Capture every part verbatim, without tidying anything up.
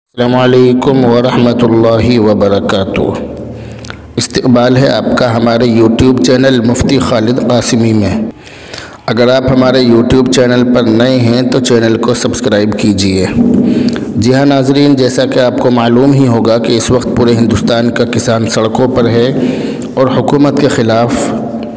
السلام علیکم ورحمۃ اللہ وبرکاتہ۔ استقبال ہے آپ کا ہمارے یوٹیوب چینل مفتی خالد قاسمی میں۔ اگر آپ ہمارے یوٹیوب چینل پر نئے ہیں تو چینل کو سبسکرائب کیجئے۔ جی ہاں ناظرین، جیسا کہ آپ کو معلوم ہی ہوگا کہ اس وقت پورے ہندوستان کا کسان سڑکوں پر ہے اور حکومت کے خلاف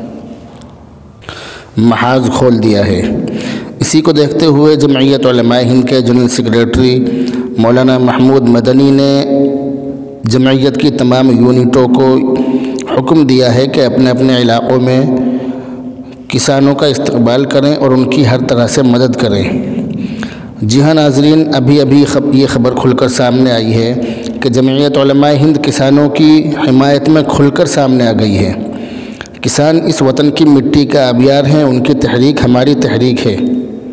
محاذ کھول دیا ہے۔ اسی کو دیکھتے ہوئے جمعیت علماء ہند کے جنرل سیکریٹری مولانا محمود مدنی نے جمعیت کی تمام یونٹوں کو حکم دیا ہے کہ اپنے اپنے علاقوں میں کسانوں کا استقبال کریں اور ان کی ہر طرح سے مدد کریں۔ جی ہاں ناظرین، ابھی ابھی یہ خبر کھل کر سامنے آئی ہے کہ جمعیت علماء ہند کسانوں کی حمایت میں کھل کر سامنے آ گئی ہے۔ کسان اس وطن کی مٹی کا آبیار ہیں، ان کی تحریک ہماری تحریک ہے۔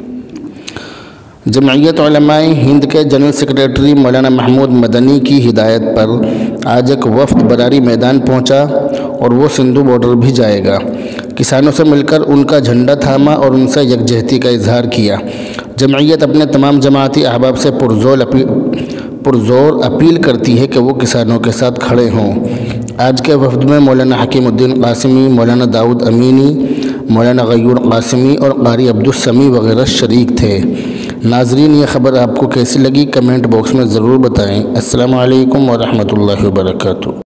جمعیت علماء ہند کے جنرل سیکریٹری مولانا محمود مدنی کی ہدایت پر آج ایک وفد براری میدان پہنچا اور وہ سندھو بارڈر بھی جائے گا۔ کسانوں سے مل کر ان کا جھنڈا تھاما اور ان سے یکجہتی کا اظہار کیا۔ جمعیت اپنے تمام جماعتی احباب سے پرزور اپیل پرزور اپیل کرتی ہے کہ وہ کسانوں کے ساتھ کھڑے ہوں۔ آج کے وفد میں مولانا حکیم الدین قاسمی، مولانا داؤد امینی، مولانا غیور قاسمی اور قاری عبدالسمیع وغیرہ شریک تھے۔ ناظرین، یہ خبر آپ کو کیسی لگی کمنٹ باکس میں ضرور بتائیں۔ السلام علیکم ورحمۃ اللہ وبرکاتہ۔